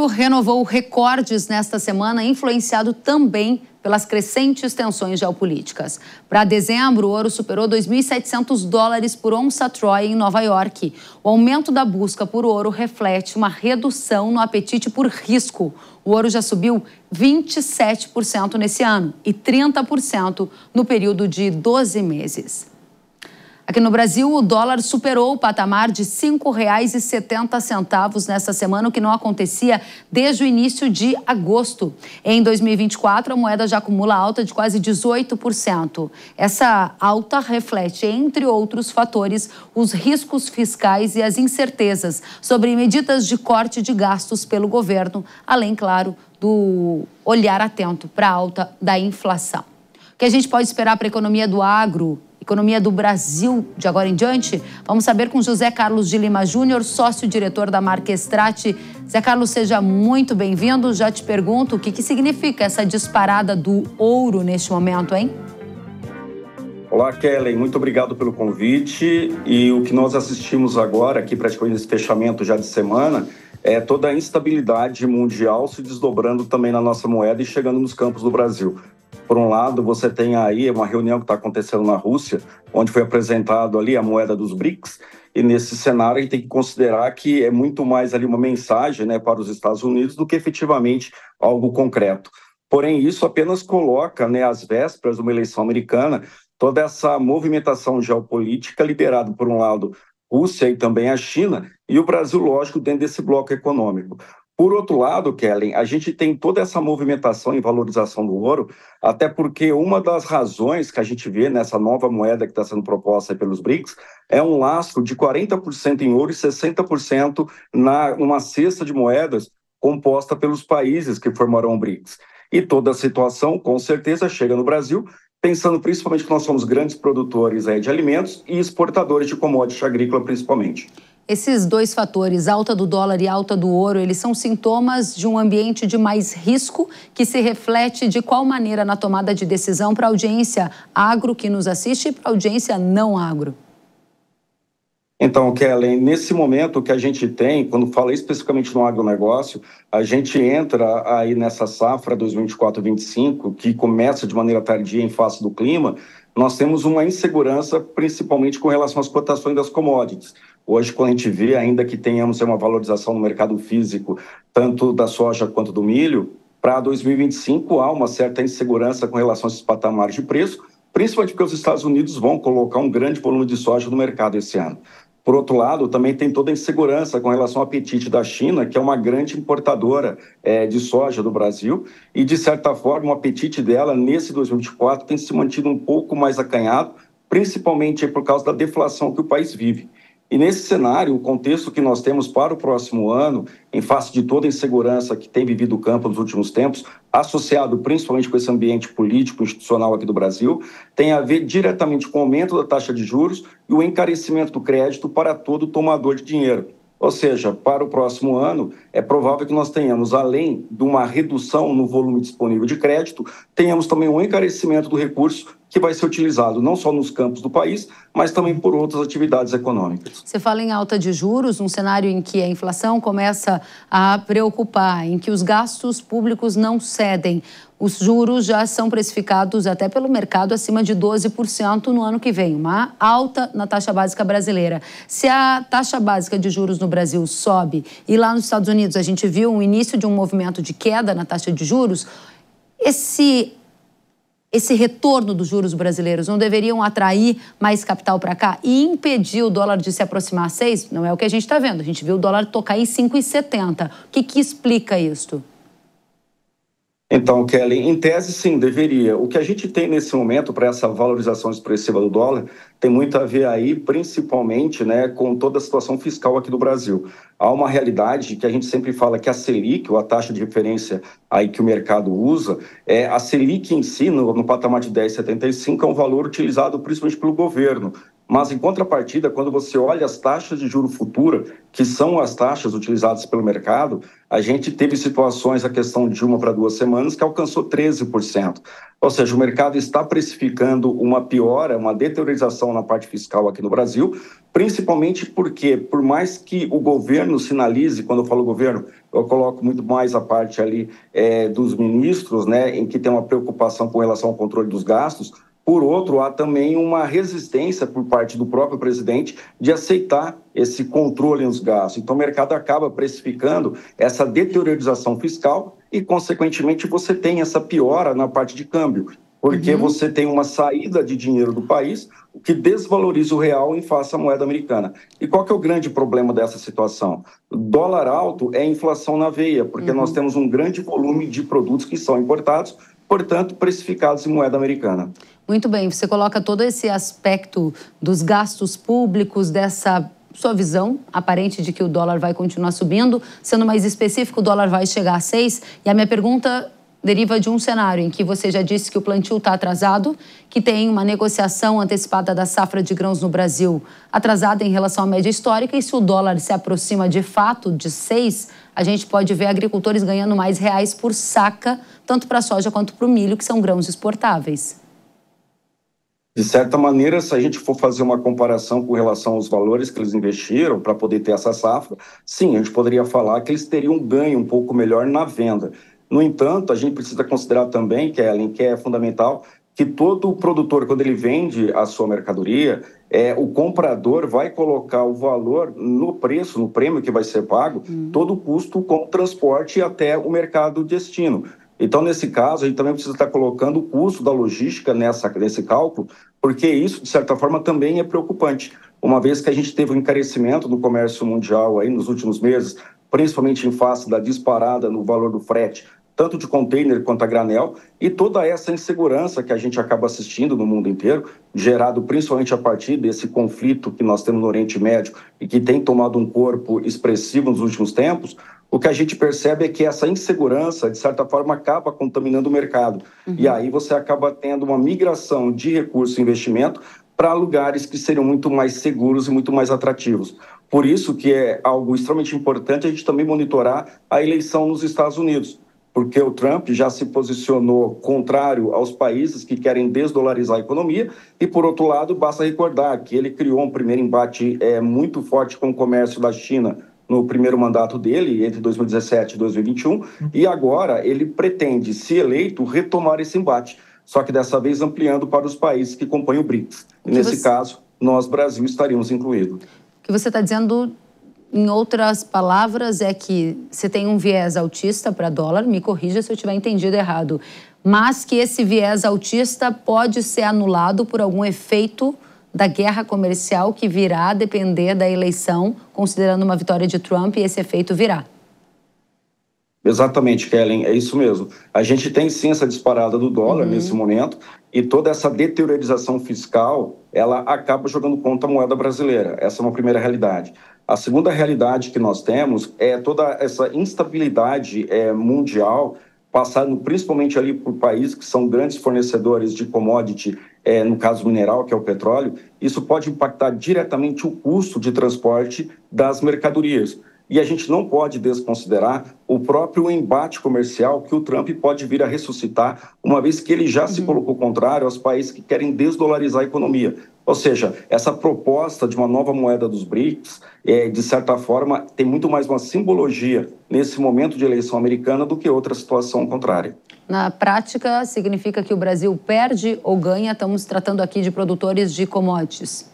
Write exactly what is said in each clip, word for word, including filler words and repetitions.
ouro renovou recordes nesta semana, influenciado também pelas crescentes tensões geopolíticas. Para dezembro, o ouro superou dois mil e setecentos dólares por onça Troy em Nova York. O aumento da busca por ouro reflete uma redução no apetite por risco. O ouro já subiu vinte e sete por cento nesse ano e trinta por cento no período de doze meses. Aqui no Brasil, o dólar superou o patamar de cinco reais e setenta centavos nesta semana, o que não acontecia desde o início de agosto. Em dois mil e vinte e quatro, a moeda já acumula alta de quase dezoito por cento. Essa alta reflete, entre outros fatores, os riscos fiscais e as incertezas sobre medidas de corte de gastos pelo governo, além, claro, do olhar atento para a alta da inflação. O que a gente pode esperar para a economia do agro? Economia do Brasil de agora em diante? Vamos saber com José Carlos de Lima Júnior, sócio-diretor da Marquestrate. Zé Carlos, seja muito bem-vindo. Já te pergunto o que, que significa essa disparada do ouro neste momento, hein? Olá, Kellen. Muito obrigado pelo convite. E o que nós assistimos agora, aqui praticamente nesse fechamento já de semana, é toda a instabilidade mundial se desdobrando também na nossa moeda e chegando nos campos do Brasil. Por um lado, você tem aí uma reunião que está acontecendo na Rússia, onde foi apresentado ali a moeda dos BRICS, e nesse cenário a gente tem que considerar que é muito mais ali uma mensagem, né, para os Estados Unidos do que efetivamente algo concreto. Porém, isso apenas coloca, né, às vésperas de uma eleição americana, toda essa movimentação geopolítica liderada, por um lado, Rússia e também a China, e o Brasil, lógico, dentro desse bloco econômico. Por outro lado, Kellen, a gente tem toda essa movimentação e valorização do ouro, até porque uma das razões que a gente vê nessa nova moeda que está sendo proposta pelos BRICS é um lastro de quarenta por cento em ouro e sessenta por cento na, numa cesta de moedas composta pelos países que formarão o BRICS. E toda a situação, com certeza, chega no Brasil, pensando principalmente que nós somos grandes produtores é, de alimentos e exportadores de commodities agrícola, principalmente. Esses dois fatores, alta do dólar e alta do ouro, eles são sintomas de um ambiente de mais risco que se reflete de qual maneira na tomada de decisão para a audiência agro que nos assiste e para a audiência não agro? Então, Kellen, nesse momento que a gente tem, quando fala especificamente no agronegócio, a gente entra aí nessa safra dois mil e vinte e quatro vinte e cinco, que começa de maneira tardia em face do clima, nós temos uma insegurança principalmente com relação às cotações das commodities. Hoje, quando a gente vê, ainda que tenhamos uma valorização no mercado físico, tanto da soja quanto do milho, para dois mil e vinte e cinco há uma certa insegurança com relação a esses patamares de preço, principalmente porque os Estados Unidos vão colocar um grande volume de soja no mercado esse ano. Por outro lado, também tem toda a insegurança com relação ao apetite da China, que é uma grande importadora é, de soja do Brasil, e, de certa forma, o apetite dela nesse dois mil e vinte e quatro tem se mantido um pouco mais acanhado, principalmente por causa da deflação que o país vive. E nesse cenário, o contexto que nós temos para o próximo ano, em face de toda a insegurança que tem vivido o campo nos últimos tempos, associado principalmente com esse ambiente político institucional aqui do Brasil, tem a ver diretamente com o aumento da taxa de juros e o encarecimento do crédito para todo tomador de dinheiro. Ou seja, para o próximo ano, é provável que nós tenhamos, além de uma redução no volume disponível de crédito, tenhamos também um encarecimento do recurso que vai ser utilizado não só nos campos do país, mas também por outras atividades econômicas. Você fala em alta de juros, num cenário em que a inflação começa a preocupar, em que os gastos públicos não cedem. Os juros já são precificados até pelo mercado acima de doze por cento no ano que vem, uma alta na taxa básica brasileira. Se a taxa básica de juros no Brasil sobe e lá nos Estados Unidos a gente viu um início de um movimento de queda na taxa de juros, esse... Esse retorno dos juros brasileiros não deveriam atrair mais capital para cá e impedir o dólar de se aproximar a seis? Não é o que a gente está vendo. A gente viu o dólar tocar em cinco e setenta. O que, que explica isso? Então, Kelly, em tese, sim, deveria. O que a gente tem nesse momento para essa valorização expressiva do dólar tem muito a ver aí, principalmente, né, com toda a situação fiscal aqui do Brasil. Há uma realidade que a gente sempre fala que a Selic, ou a taxa de referência aí que o mercado usa, é, a Selic em si, no, no patamar de dez vírgula setenta e cinco, é um valor utilizado principalmente pelo governo Mas, em contrapartida, quando você olha as taxas de juro futura, que são as taxas utilizadas pelo mercado, a gente teve situações, a questão de uma para duas semanas, que alcançou treze por cento. Ou seja, o mercado está precificando uma piora, uma deteriorização na parte fiscal aqui no Brasil, principalmente porque, por mais que o governo sinalize, quando eu falo governo, eu coloco muito mais a parte ali é, dos ministros, né, em que tem uma preocupação com relação ao controle dos gastos. Por outro, há também uma resistência por parte do próprio presidente de aceitar esse controle nos gastos. Então, o mercado acaba precificando essa deteriorização fiscal e, consequentemente, você tem essa piora na parte de câmbio, porque uhum. você tem uma saída de dinheiro do país, o que desvaloriza o real em face à moeda americana. E qual que é o grande problema dessa situação? O dólar alto é inflação na veia, porque uhum. nós temos um grande volume de produtos que são importados, portanto, precificados em moeda americana. Muito bem, você coloca todo esse aspecto dos gastos públicos, dessa sua visão aparente de que o dólar vai continuar subindo. Sendo mais específico, o dólar vai chegar a seis. E a minha pergunta deriva de um cenário em que você já disse que o plantio está atrasado, que tem uma negociação antecipada da safra de grãos no Brasil atrasada em relação à média histórica, e se o dólar se aproxima de fato de seis, a gente pode ver agricultores ganhando mais reais por saca, tanto para a soja quanto para o milho, que são grãos exportáveis. De certa maneira, se a gente for fazer uma comparação com relação aos valores que eles investiram para poder ter essa safra, sim, a gente poderia falar que eles teriam um ganho um pouco melhor na venda. No entanto, a gente precisa considerar também, Kellen, que é fundamental, que todo produtor, quando ele vende a sua mercadoria, é, o comprador vai colocar o valor no preço, no prêmio que vai ser pago, hum. todo o custo com o transporte até o mercado destino. Então, nesse caso, a gente também precisa estar colocando o custo da logística nessa, nesse cálculo, porque isso, de certa forma, também é preocupante. Uma vez que a gente teve um encarecimento no comércio mundial aí nos últimos meses, principalmente em face da disparada no valor do frete, tanto de container quanto a granel, e toda essa insegurança que a gente acaba assistindo no mundo inteiro, gerado principalmente a partir desse conflito que nós temos no Oriente Médio e que tem tomado um corpo expressivo nos últimos tempos, o que a gente percebe é que essa insegurança, de certa forma, acaba contaminando o mercado. Uhum. E aí você acaba tendo uma migração de recurso e investimento para lugares que seriam muito mais seguros e muito mais atrativos. Por isso que é algo extremamente importante a gente também monitorar a eleição nos Estados Unidos, porque o Trump já se posicionou contrário aos países que querem desdolarizar a economia e, por outro lado, basta recordar que ele criou um primeiro embate é, muito forte com o comércio da China no primeiro mandato dele, entre dois mil e dezessete e dois mil e vinte e um, e agora ele pretende, se eleito, retomar esse embate, só que dessa vez ampliando para os países que compõem o BRICS. E nesse você... caso, nós, Brasil, estaríamos incluídos. O que você está dizendo, em outras palavras, é que você tem um viés altista para dólar, me corrija se eu tiver entendido errado, mas que esse viés altista pode ser anulado por algum efeito da guerra comercial que virá a depender da eleição, considerando uma vitória de Trump, e esse efeito virá. Exatamente, Kellen, é isso mesmo. A gente tem sim essa disparada do dólar uhum. nesse momento, e toda essa deteriorização fiscal, ela acaba jogando contra a moeda brasileira. Essa é uma primeira realidade. A segunda realidade que nós temos é toda essa instabilidade é, mundial, passando principalmente ali por países que são grandes fornecedores de commodity, é, no caso mineral, que é o petróleo. Isso pode impactar diretamente o custo de transporte das mercadorias. E a gente não pode desconsiderar o próprio embate comercial que o Trump pode vir a ressuscitar, uma vez que ele já uhum. se colocou contrário aos países que querem desdolarizar a economia. Ou seja, essa proposta de uma nova moeda dos BRICS, é, de certa forma, tem muito mais uma simbologia nesse momento de eleição americana do que outra situação contrária. Na prática, significa que o Brasil perde ou ganha? Estamos tratando aqui de produtores de commodities.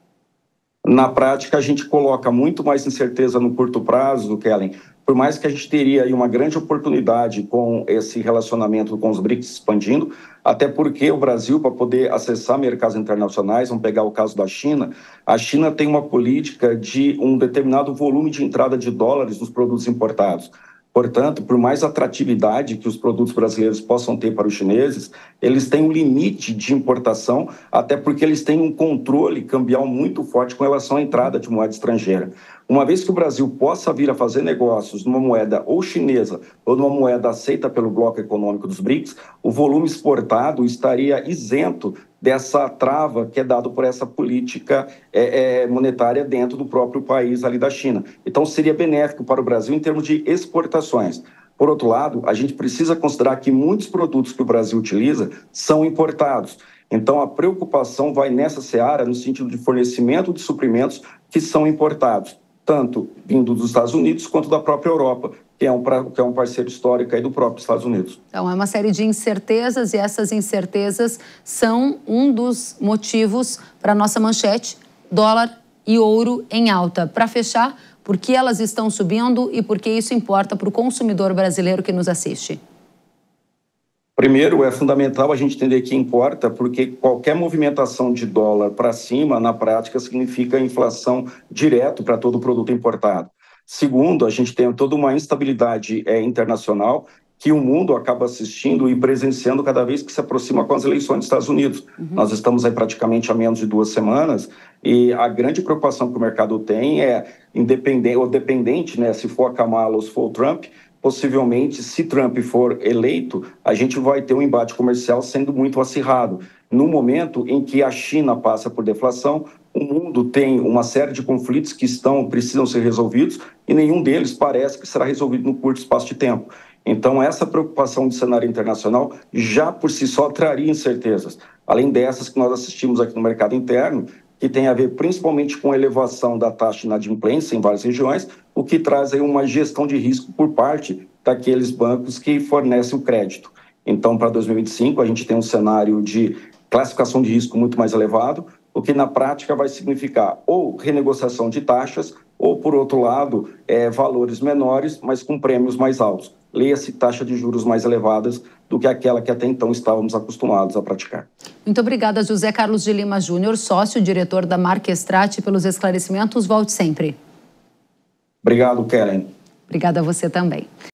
Na prática, a gente coloca muito mais incerteza no curto prazo, Kellen, por mais que a gente teria aí uma grande oportunidade com esse relacionamento com os BRICS expandindo, até porque o Brasil, para poder acessar mercados internacionais, vamos pegar o caso da China, a China tem uma política de um determinado volume de entrada de dólares nos produtos importados. Portanto, por mais atratividade que os produtos brasileiros possam ter para os chineses, eles têm um limite de importação, até porque eles têm um controle cambial muito forte com relação à entrada de moeda estrangeira. Uma vez que o Brasil possa vir a fazer negócios numa moeda ou chinesa ou numa moeda aceita pelo bloco econômico dos BRICS, o volume exportado estaria isento dessa trava que é dado por essa política é, é, monetária dentro do próprio país ali da China. Então, seria benéfico para o Brasil em termos de exportações. Por outro lado, a gente precisa considerar que muitos produtos que o Brasil utiliza são importados. Então, a preocupação vai nessa seara no sentido de fornecimento de suprimentos que são importados, tanto vindo dos Estados Unidos quanto da própria Europa, que é um, que é um parceiro histórico aí do próprio Estados Unidos. Então, é uma série de incertezas e essas incertezas são um dos motivos para a nossa manchete, dólar e ouro em alta. Para fechar, por que elas estão subindo e por que isso importa para o consumidor brasileiro que nos assiste? Primeiro, é fundamental a gente entender que importa, porque qualquer movimentação de dólar para cima, na prática, significa inflação direto para todo o produto importado. Segundo, a gente tem toda uma instabilidade é, internacional que o mundo acaba assistindo e presenciando cada vez que se aproxima com as eleições dos Estados Unidos. Uhum. Nós estamos aí praticamente há menos de duas semanas e a grande preocupação que o mercado tem é, independente, ou dependente, né, se for a Kamala ou se for o Trump, possivelmente, se Trump for eleito, a gente vai ter um embate comercial sendo muito acirrado. No momento em que a China passa por deflação, o mundo tem uma série de conflitos que estão, precisam ser resolvidos e nenhum deles parece que será resolvido no curto espaço de tempo. Então, essa preocupação do cenário internacional já por si só traria incertezas, além dessas que nós assistimos aqui no mercado interno, que tem a ver principalmente com a elevação da taxa de inadimplência em várias regiões, o que traz aí uma gestão de risco por parte daqueles bancos que fornecem o crédito. Então, para dois mil e vinte e cinco, a gente tem um cenário de classificação de risco muito mais elevado, o que na prática vai significar ou renegociação de taxas, ou, por outro lado, é, valores menores, mas com prêmios mais altos. Leia-se taxa de juros mais elevadas do que aquela que até então estávamos acostumados a praticar. Muito obrigada, José Carlos de Lima Júnior, sócio-diretor da Marquestrate, pelos esclarecimentos. Volte sempre. Obrigado, Keren. Obrigada a você também.